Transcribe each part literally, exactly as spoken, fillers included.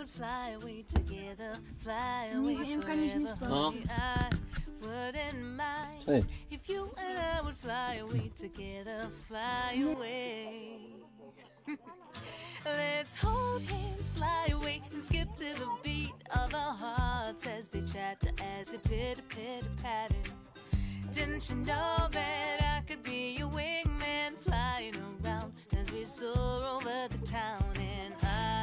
No. Hej. Let's hold hands, fly away, and skip to the beat of our hearts as they chatter, as a pitter pitter patter. Didn't you know that I could be your wingman, flying around as we soar over the town? And I,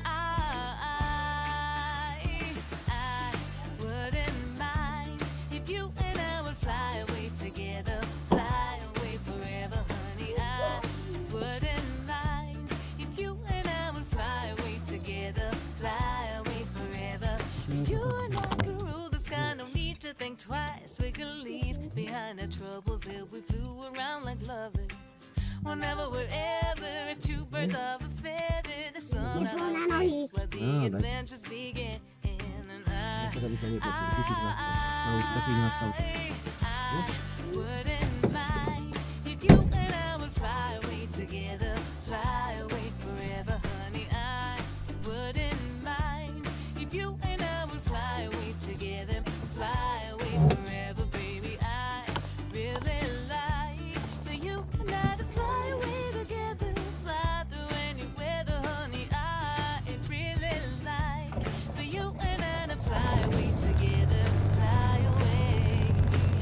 I, I, I wouldn't mind if you and I would fly away together, fly away forever, honey. I wouldn't mind if you and I would fly away together, fly away forever. You and I could rule the sky, no need to think twice. We could leave behind our troubles if we flew around like lovers. Whenever, wherever, two birds of a feather, the sun on our wings, let the adventures begin. And I, I, I wouldn't mind if you and I would fly away together, fly away forever, honey. I wouldn't mind if you and I would fly away together, fly away forever, baby. I really like for you and I to fly away together, fly through any weather, honey. I really like for you and I to fly away together, fly away,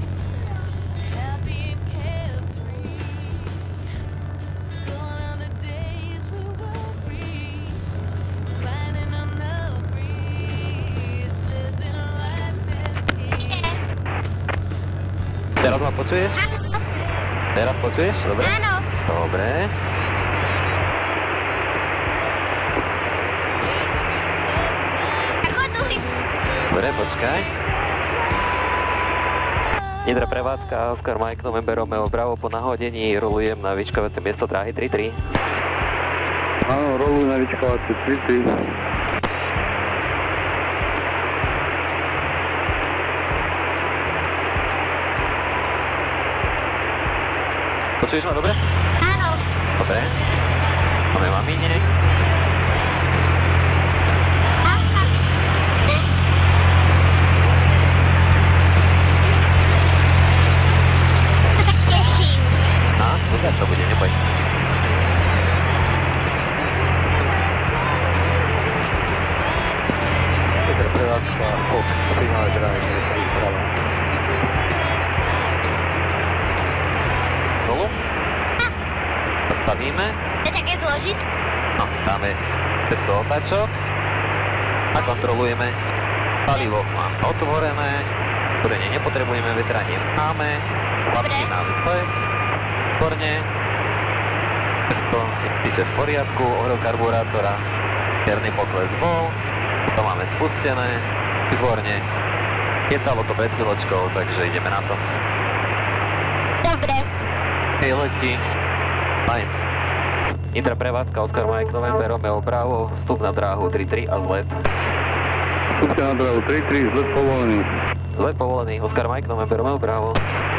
happy and carefree, gone are the days we worry, gliding on the breeze, living life in peace. Teraz ma počuješ? Teraz počuješ? Dobre? Áno. Dobre. Ako dlhý? Dobre, počkaj. Nitra prevádzka, Oscar Mike, November Romeo Bravo, po nahodení rolujem na vyčkávacie miesto dráhy tri tri. Áno, roluj na vyčkávacie tri tri. Počuješ ma dobre? Áno. Dobre. Máme mamine. Aha. To tak teším. Á, dobre, to bude, neboj. Nitra prevádzka, Fox, signál dráhy tri tri Bravo. Rolu? Zastavíme. To je také zložité. No, dáme päťsto otáčok a kontrolujeme palivo. Mám otvorené, ktoré nepotrebujeme, vetranie máme, hlavný na výplech, výborne, všetko je v poriadku, ohrov karburátora, čierny pokles bol, to máme spustené, výborne, chytalo to pred chvíľočkou, takže ideme na to. Dobre. Hej, letí, fajn. Nitra prevádzka, Oscar Mike, November Romeo Bravo, vstup na dráhu tri tri a zlet. Vstupte na dráhu tri tri, zlet povolený. Zlet povolený, Oscar Mike, November Romeo Bravo.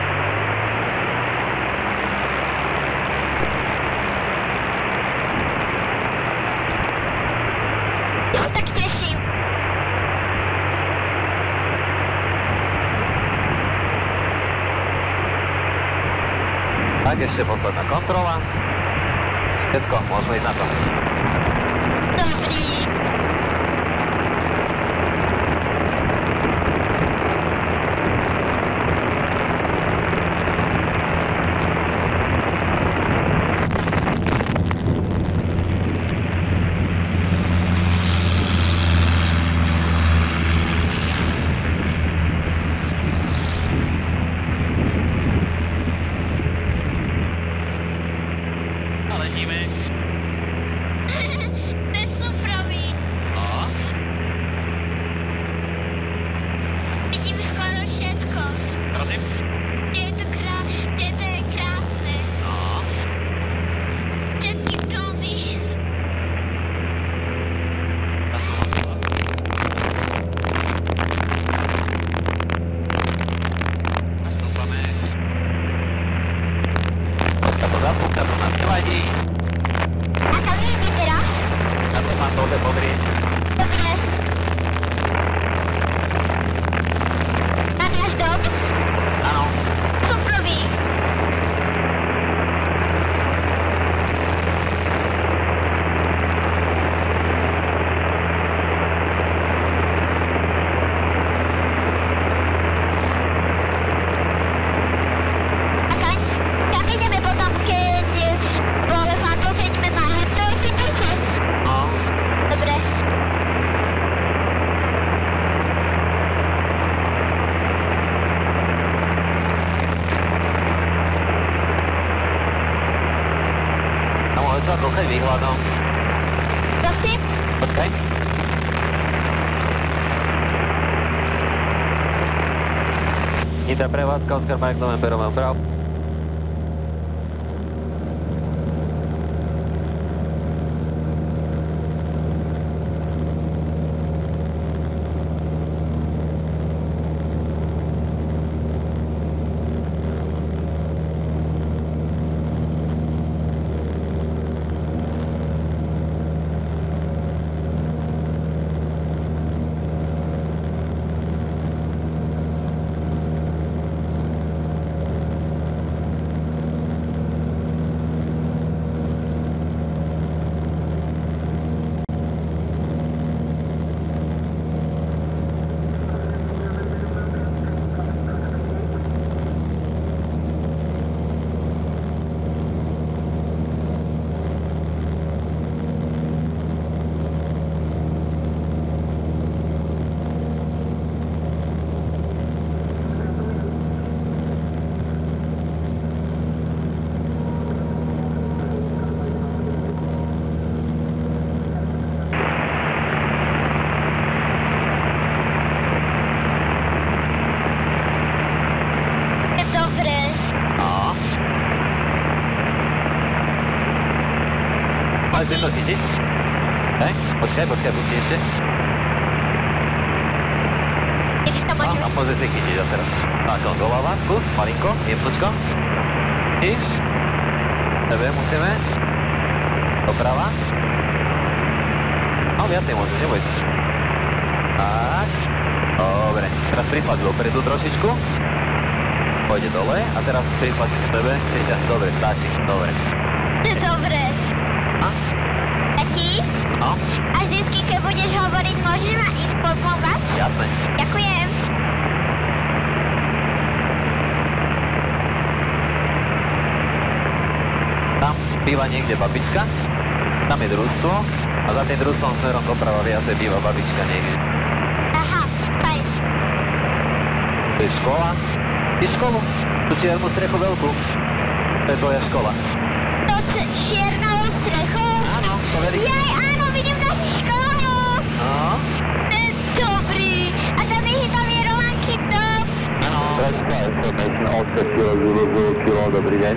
Ja sa tak teším. Tak ešte posledná kontrola. Všetko, môžeme ísť na to. Dobrý. sa koľkať výhľadom. Prosím? Počkaj. Nitra prevádzka, Oskar Mike November, Roman Bravo. Ale si to chytiť? Hej? Počkaj, počkaj, pustí ešte. Ježiš, to môžu. A môže si chytiť a teraz. Tak, on doľava, skús, malinko, jemnúčko. Chytíš. Tebe musíme. Doprava. No, viacej môže, neboj sa. Tak. Dobre, teraz pripad dopredu trošičku. Pôjde dole a teraz pripad k tebe. Dobre, stačí, dobre. Dobre. A? Tati? No? A vždycky, keď budeš hovoriť, môžeš ma informovať? Jasné. Ďakujem. Tam býva niekde babička, tam je družstvo a za tým družstvom smerom doprava viacej býva babička niekde. Aha, fajn. To je škola. Ty školu? Tu si jednu strechu veľkú. To je tvoja škola. To s čiernou strechou? Áno, to verí. Jaj, áno, vidím našu školu. No? E, Dobrý. A tam je tam je Romanky dom. Áno. Presná information osem kilo, nula nula kilo, dobrý deň.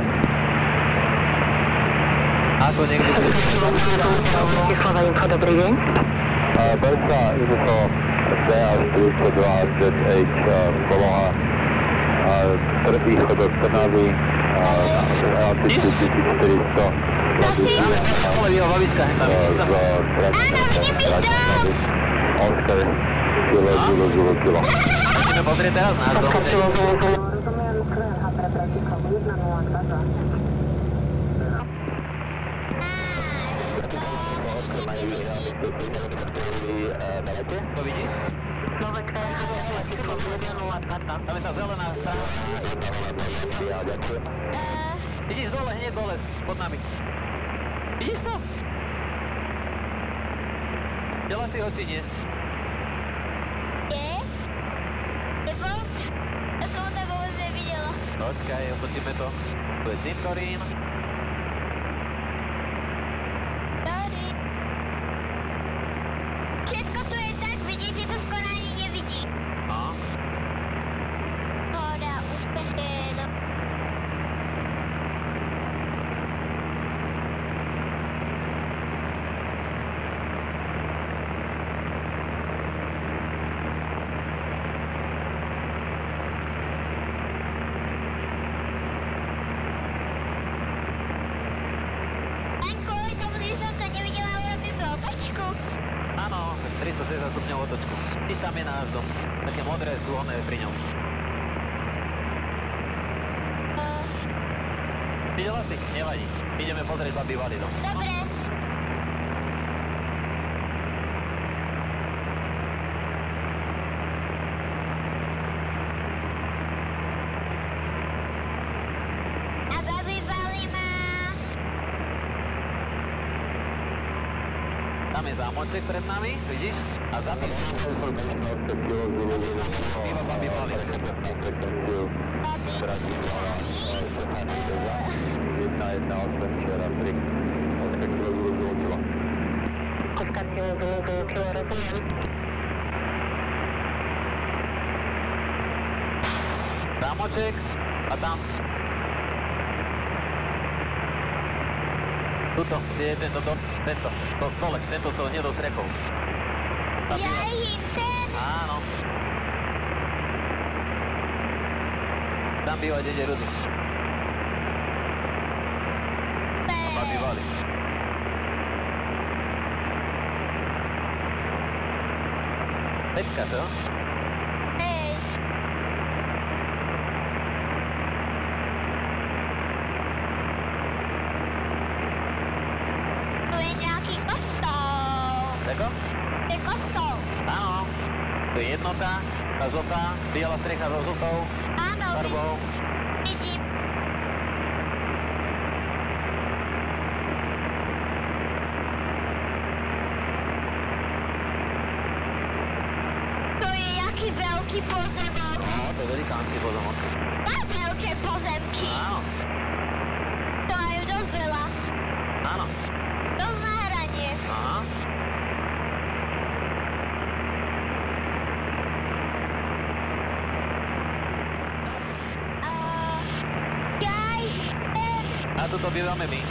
Ako niekde... Číslova info, dobrý deň. Berka, info D A štyridsaťdva Z H, poloha prvýchod od Trnavy, altitude tisícštyristo. Prosím? Ale býva babička, hen tam je. Áno, vidím ich dom. Oscar, kilo, kilo, kilo, kilo. Musíme pozrieť teraz náš dom. To vidíš? Tam je tá zelená strana. Vidíš dole, hneď dole, pod nami. Vidíš to? Dela si ho či nie? Je? Nebo? Ja som ho tam vôbec nevidela. Počkaj, otočíme to. Tu je cintorín. Sorry. Všetko tu je tak vidieť, že to skoro ani nevidí. No. Hora, úplne, no. Len kvôli tomu, že som to nevidela, urobíme otočku. Áno, tristošesťdesiat stupňov otočku. Ty tam je náš dom. Také modré sú oné pri ňom. Uh, Videla si? Nevadí. Ideme pozrieť za bývalý dom. Dobre. A babi Bali má... Tam je zámoček pred nami, vidíš? A za tým býva babi Bali. Babi. komunikáciu zunizujúciu, rozumiem. Zámoček a tam. Tuto, kde je tento, to, tento, to dole, tento to hnedou strekou. Tam Ja býva- im ten. Áno. Tam býva dede Rudy. A babi Vali. Pečka, čo? Hej. Tu je nejaký kostol. Tako? To je kostol. Áno. To je jednota, tá žltá, biela strecha so žltou Áno, farbou. vidím. To je jaký veľký pozemok. No, to je velikánsky pozemok. Má veľké pozemky. Áno, To majú dosť veľa. áno. Dosť na hranie. Aha. A... Jaj, ten. A tuto bývame my.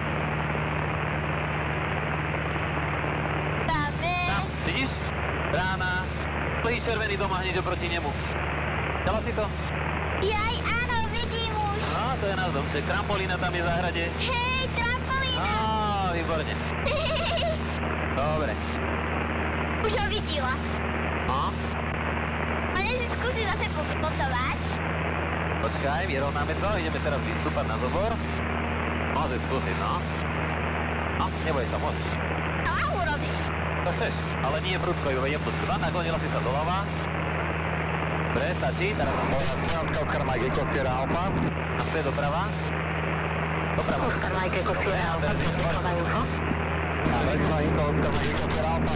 Tam je. Tam, vidíš? Brána. Plný červený dom a hneď oproti nemu. Dala si to? Jaj, áno, vidím už. No, to je náš domček. Trampolína tam je v záhrade. Hej, trampolína. Á, výborne. Dobre. Už ho videla. No, A dnes si skúsi zase popotovať. počkaj, vyrovnáme to. Ideme teraz vystúpať na zobor. Môžeš skúsiť, no. No, neboj sa, môžeš. To mám urobiť. To chceš, ale nie prudko, ju jemnúčku. No, naklonila si sa doľava. Dobre, stačí, teraz nám povedať. Sieranska Oscar Mike, Kostiera Alfa. A späť doprava. Doprava. Oscar Mike, Kostiera Alfa, prechová info. A Vexla Info, Oscar Mike, Kostiera Alfa.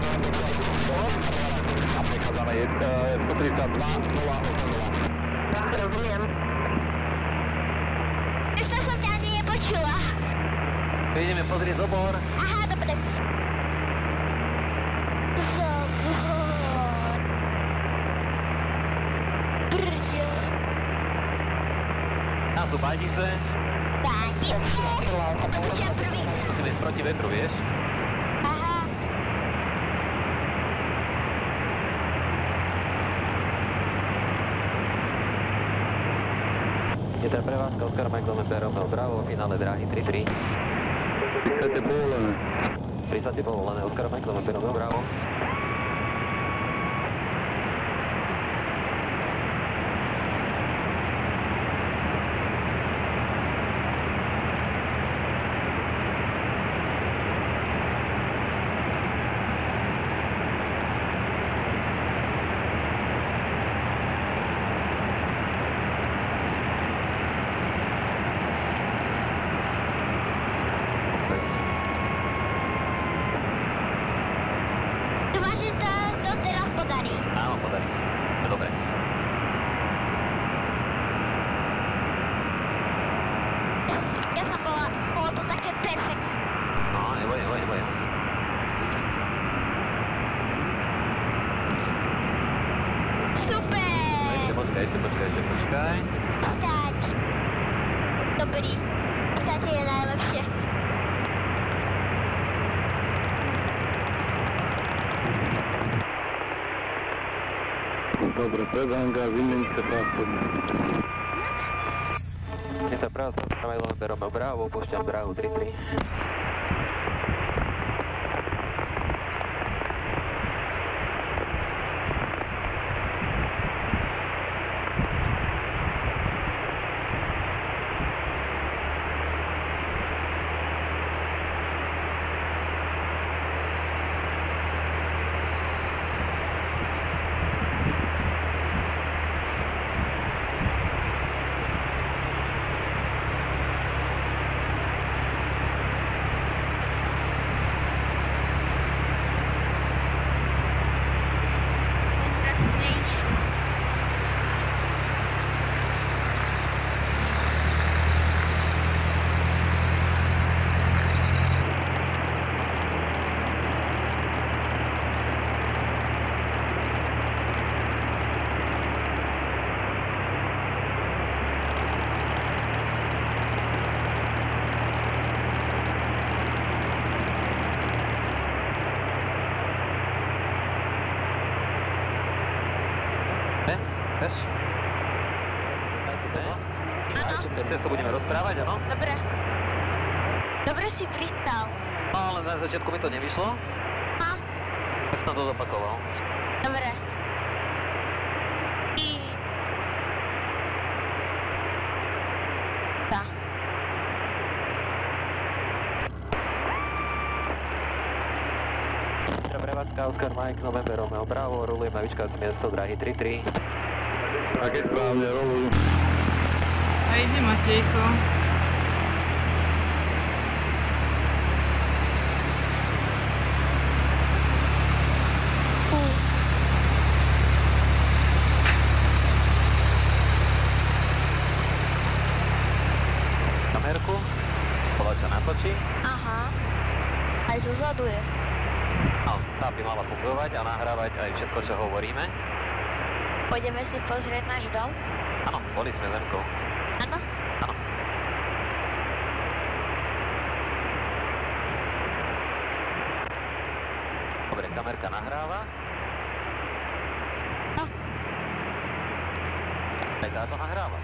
A prechádzame je sto tridsaťdva nula osem nula. Rozumiem. Dneska som ťa ani nepočula. Ideme pozrieť zobor. Aha, dobre. Zobor. Brďo. Tam sú bajdice. Bánice. Počujem prvý. Musíme ísť proti vetru, vieš? Aha. Je to prevádzka Oscar Mike November Romeo Bravo, finále dráhy tri tri. tridsať povolené. tridsať povolené Oscar Mike November Romeo Bravo. Dúfam, že to, to teraz podarí. Áno, podarí. Dobre. Ja som bola, bolo to také perfektné. No, neboj, neboj, neboj. Super! Ešte počkaj, ešte počkaj, ešte počkaj. Stať. Dobrý. Stať je najlepšie. Dobre, predhanga, vymeň sa pásovne. Je to pravda, Oscar Mike November Romeo Bravo, púšťam dráhu tri tri. Chceš? Daj si to. A ešte cez cestu budeme rozprávať, áno? Dobre. Dobre si pristal. No, ale na začiatku mi to nevyšlo. Ha? Tak som to zopakoval. Dobre. I... Tá. Prevádzka Oscar Mike, November Romeo Bravo, rulujem na vyčkávacie miesto dráhy tri tri. Také správne, rolujú. A ide Matejko. Kamerku, koľača natočí. Aha. Aj zo zadu je. No, tá by mala fungovať a nahrávať aj všetko, čo hovoríme. Pôjdeme si pozrieť náš dom? Áno, boli sme zemkou. Áno? Áno. Dobre, kamerka nahráva. No. Aj táto nahráva.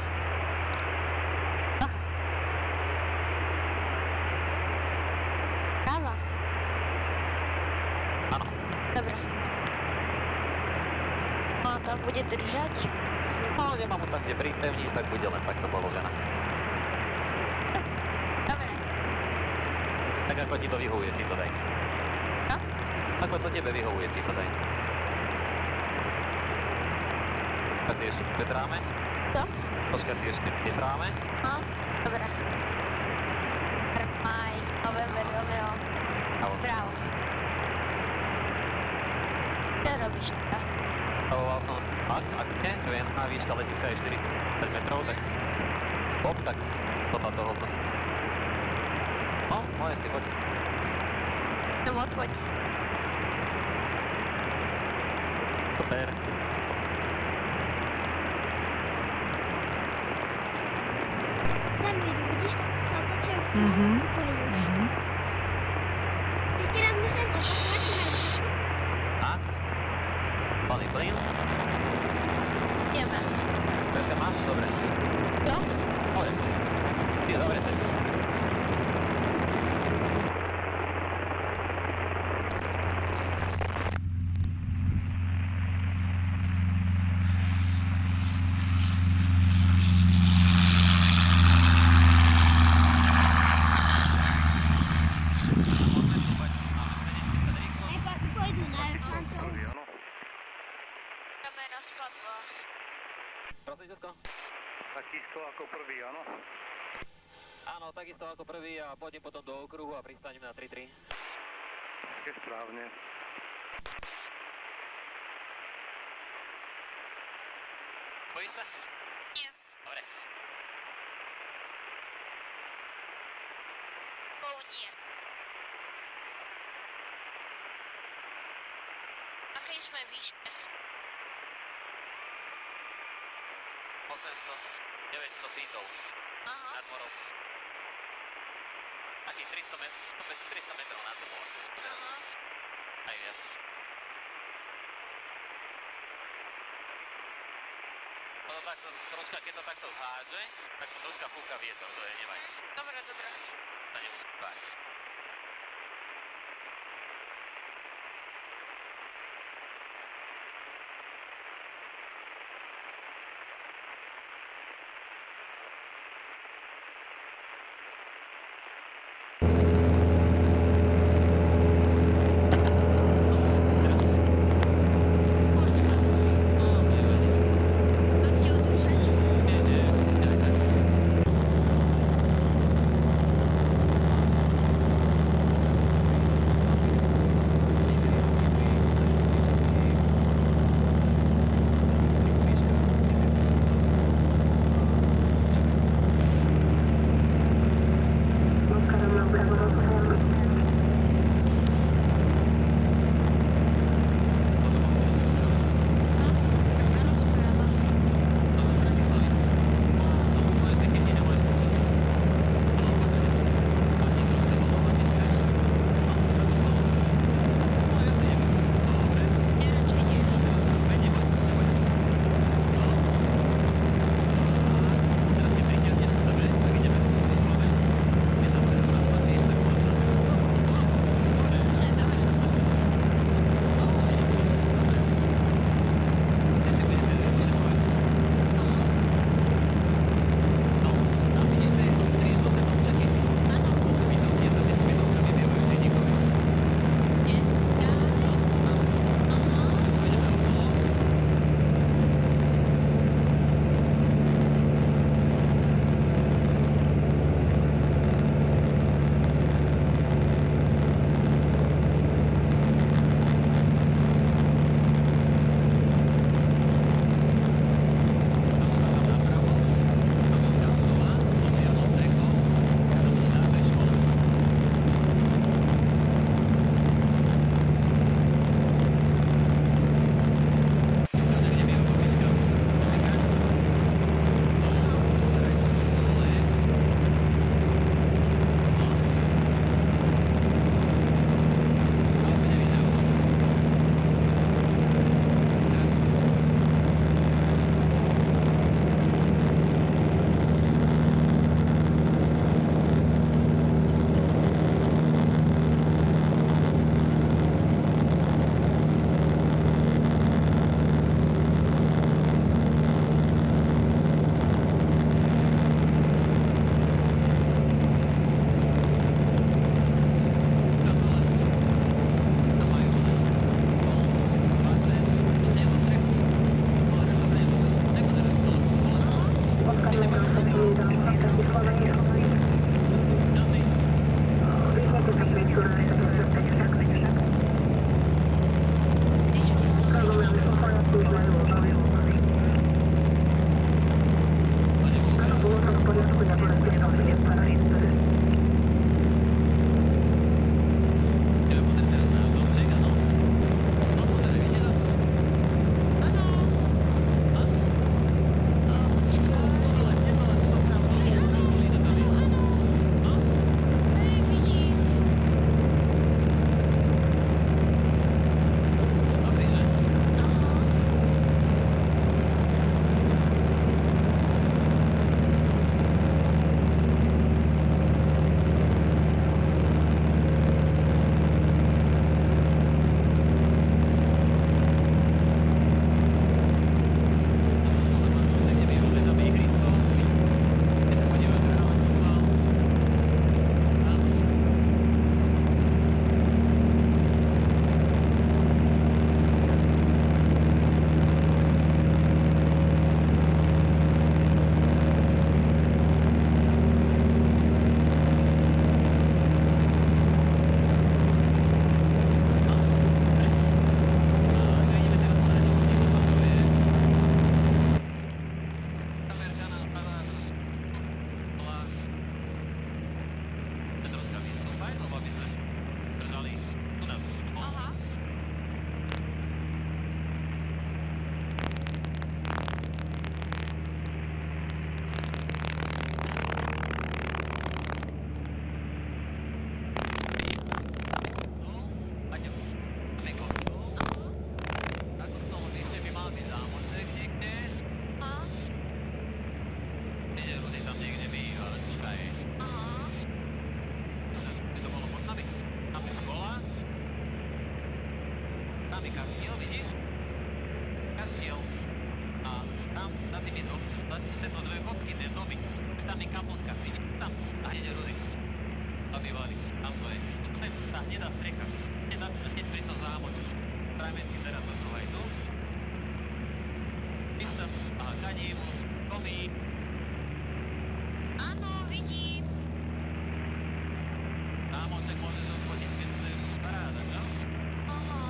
Práva. Áno. Dobre. No, tam bude držať. No, nemám mu tam kde pripevniť, tak bude len takto položená. Dobre. Tak ako ti to vyhovuje, si to daj. No? Ako to tebe vyhovuje, si to daj. Tak si ešte petráme. Co? Počkaj, si ešte petráme. No? Dobre. Maj, November, Romeo. Áno. Bravo. Čo robíš teraz? Stavoval som, ak, ak nie, to je na výška letiska je štyridsať metrov, tak hop, tak podľa toho som. No, moje si poď. No, odchoď. Super. Zamíru, vidíš, tak se otočil k Mhm. pojedeš. Ještě raz musíš opakovat, či A? Plný plyn? Ideme. Perka máš? Dobre. Čo? Poď. Je zavreté. pojdu na Fantou. Kamera spadla. Prosím, Česko? Takisto ako prvý, áno? Áno, takisto ako prvý a pôjdem potom do okruhu a pristanem na tri tri. Je správne. Bojíš sa? Nie. Dobre. Bou nie. Akej sme výške? osemsto, deväťsto feetov Aha. nad morou. Takých tristo metrov, tristo metrov nad morou. Aha. Aj viac. No to takto, troška, keď to takto zhádže, tak to troška fúka vietor, to je nevadí. Dobre, dobre. To nemusí tváriť. Mám ti udržať? Nie, nie, nie, nie. máme kastiel, vidíš? Kastiel. A tam, za tými dom, za tieto dve kocky, tie domy, tam je kaponka, vidíš? Tam, a hneď rudy. Tam bývali, tam to je. To je tá hnedá strecha. Hneď, hneď pri tom zámočku. Trajme si teraz do toho aj tu. Myslím, aha, kadím, komí. Áno, vidím. Zámoček môžeš odchodiť, keď chceš paráda, čo? Aha.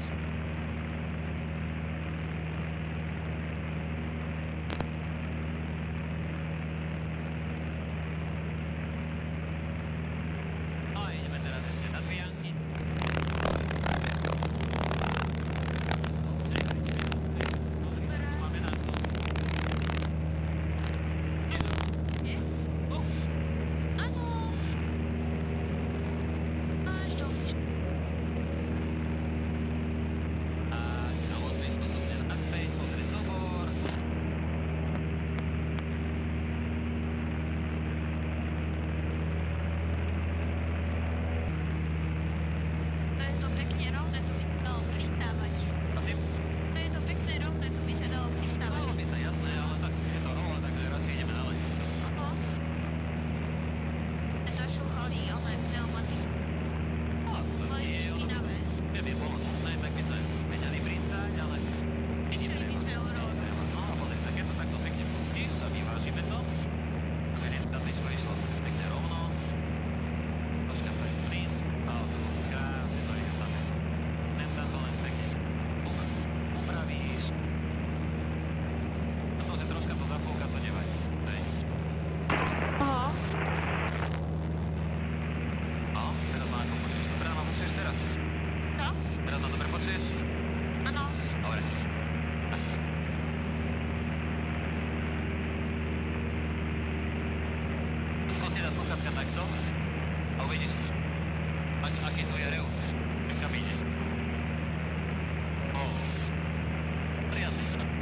No a ideme teraz ešte na Dvianky. Máme na to. Je? Tu. Áno. Až domček. A na osmej postupne naspäť, pozrieť zobor. To je to pekne rovné, to by sa dalo pristávať. Prosím? To je to pekné rovné, to by sa dalo pristávať. Dalo by sa jasné, ale tak je to rola, takže radšej ideme ďalej. Aha. To šúhali, ale pneumatiky. No, to Boli nie je ono. špinavé. Keby bolo nutné, tak by sme menili pristáť, ale... Išli by sme úrovne. No a pozri sa, keď to takto pekne pustíš a vyvážime to. Verím, tá tyčko išlo pekne rovno. Troška sa je plyn, ale to bolo krásne, to je samé. Len tam to len pekne upravíš. A to, že troška to zapúka, to nevadí. Hej. Aha. No, teraz ma ako počuješ, dobre ma počuješ teraz? Čo? Teraz ma dobre počuješ? Áno. Dobre. Skús si dať sluchátka takto a uvidíš, ak- aký tu je rev v kabíne. Ó, prijatný.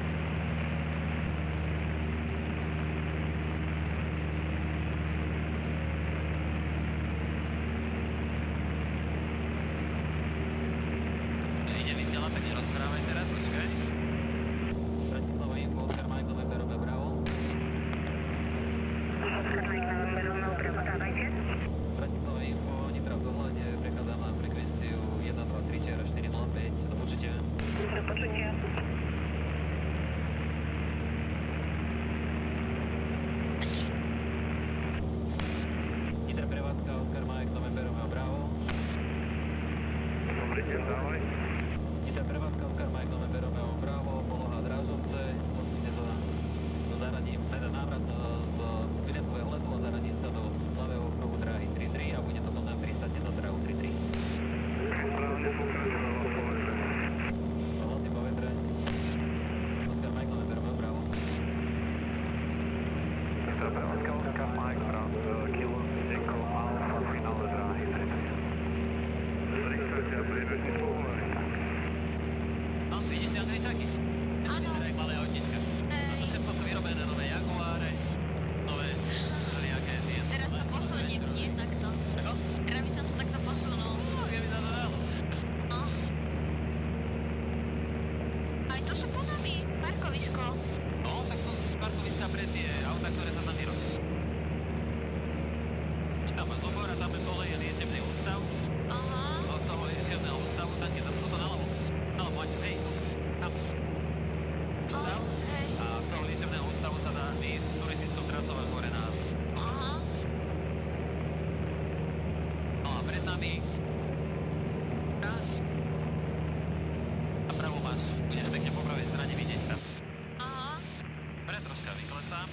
Ide vysiela, tak nerozprávaj teraz, počkaj. Bratislava info, Oscar Mike, November, Robert Bravo. Bratislava info, Nitra v dohľade, prechádzam na frekvenciu jeden dva tri štyri nula päť, do počutia. Do počutia. Nitra prevádzka, Oscar Mike, November, Romeo Bravo. Dobrý deň, dávaj. Nitra prevádzka, Oscar Mike, November, Romeo Bravo, poloha Drážovce, odsuňte sa do zaraním, teda návrat z Vinetového letu a zaraním sa do ľavého okruhu dráhy tri tri a bude to potom pristáť na dráhu tri tri. Správne pokračovala po vetre. Hlasy po vetre. Oscar Mike, November, Romeo Bravo. Nitra prevádzka, Oscar Mike, Bravo, Kilo, Echo, Alfa, finále dráhy tri tri. Zrýchtajte a priebežný povolenie. No, vidíš tie Andrejčáky? Áno. To je malé autička. Ej. To všetko sú vyrobené nové Jaguáre, nové všelijaké tie... Teraz to posuniem, nie takto. Ako? Teraz by som to takto posunul. No, keby sa to dalo. No. Aj to sú po nami, parkovisko. No, tak to sú parkoviska pre tie autá, ktoré sa tam vyrobí. Tam má zobor a tam je dole je liečebný ústav. Aha. Od toho liečebného ústavu tam je tam tuto naľavo. Naľavo, ať, hej, tu. Tam. Ústav. Oh, hej. A z toho liečebného ústavu sa dá ísť turistickou trasou a hore na... Aha. No a pred nami... A pravo máš, budeš pekne po pravej strane vidieť tam. Aha. Pre troška vyklesám.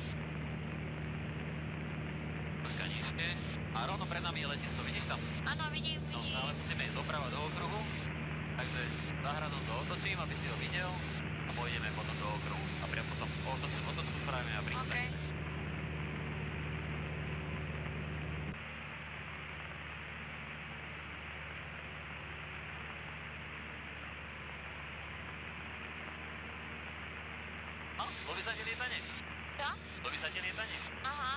Troška nižšie. A rovno pred nami je letisko, vidíš tam? Áno, vidím, No, vidím. ale musíme ísť doprava do okruhu. Takže za hradom to otočím, aby si ho videl. A pôjdeme potom do okruhu. A priam potom otočím, otočím, spravíme a OK. pristaneme. No, loví sa ti lietanie? Čo? Loví sa ti lietanie? Aha.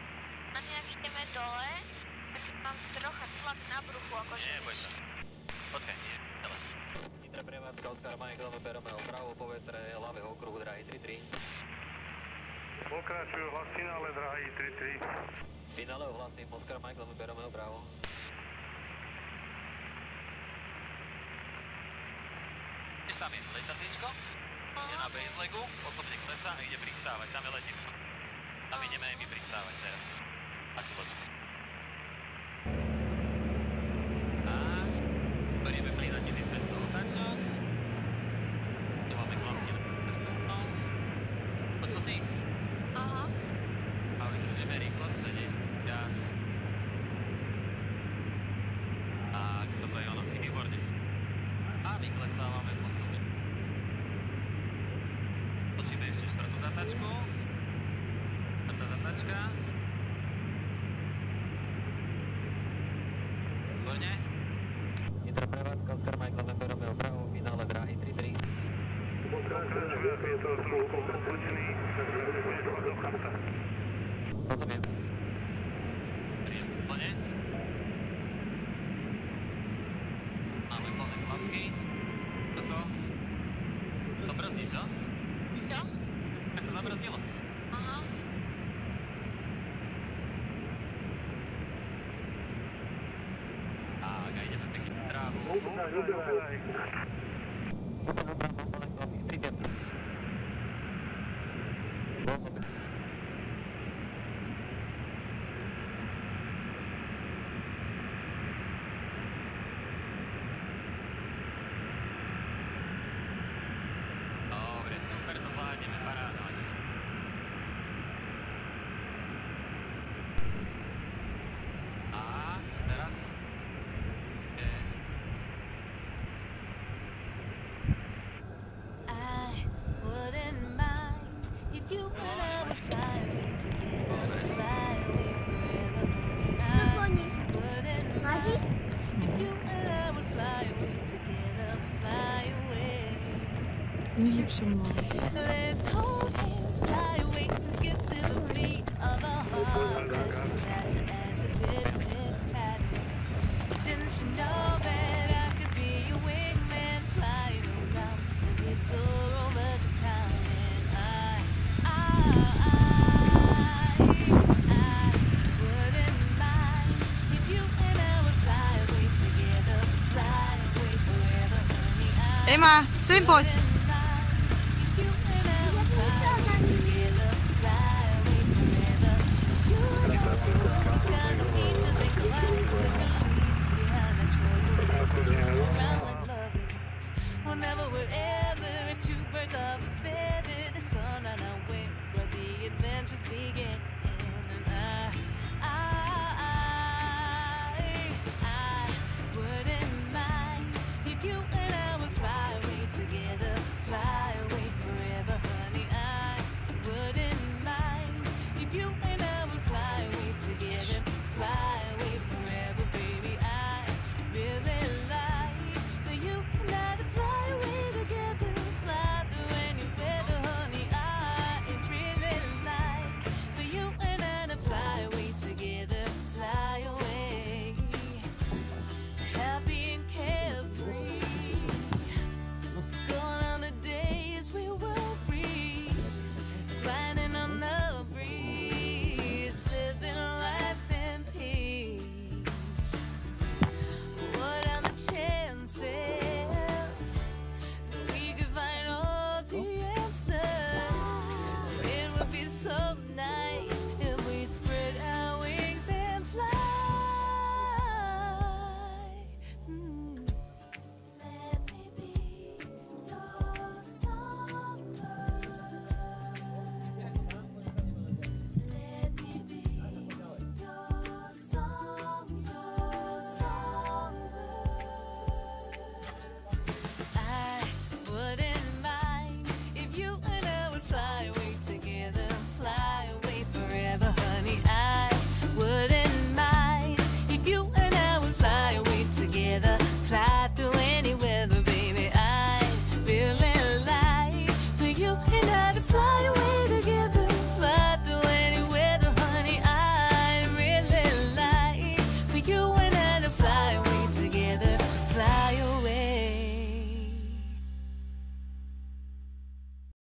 A nejak ideme dole, tak mám trocha tlak na bruchu, akože... Nie, boj sa. Počkaj, nie, celé. Nitra prevádzka Oskar Mike, Lome Romeo, pravo povetre ľavého okruhu dráhy tri tri. Pokračujú hlas finále dráhy tri tri. Finále ohlasím Oskar Mike, Lome Romeo, pravo. Tam je letatíčko, je na baselegu, osobne klesa a ide pristávať, tam je letisko. Tam ideme aj my pristávať teraz. Tak počkaj. A berieme plynatiny cez otáčok. Tu máme klamky na no. Poď to si. Aha. A vyšľujeme rýchlosť sedemdesiat. Tak, toto je ono, výborne. A vyklesávame postupne. Točíme ešte štvrtú zatačku. Štvrtá zatačka. Výborne. Nitra prevádzka, Oskar Mike, Lome Romeo, pravo, finále dráhy tri tri. Pokračujú, je to trošku kompletný, takže budeš mať do chata. Rozumiem. Výborne. Máme plné klapky. Toto. To brzdíš, čo? Čo? Tak to zabrzdilo. Aha. Tak, a ideme pekne trávu. Uberaj, uberaj. Potom opravdu plné klapky, tridsať. Rozumiem. Dobre, super, to zvládneme, paráda. A teraz je... I wouldn't mind if you and I would fly away together, fly away forever, honey. To sú I oni. wouldn't Máži? mind if you and I would fly away together, fly away. Nie so mnou. Let's hold hands, fly away, and skip to the beat of our hearts as they chatter as a pit-pit pattern. Didn't you know that I could be your wingman flying around as we soar over the town? And I, I, I, I wouldn't mind if you and I would fly away together, fly away forever, honey. I Ema, sem poď.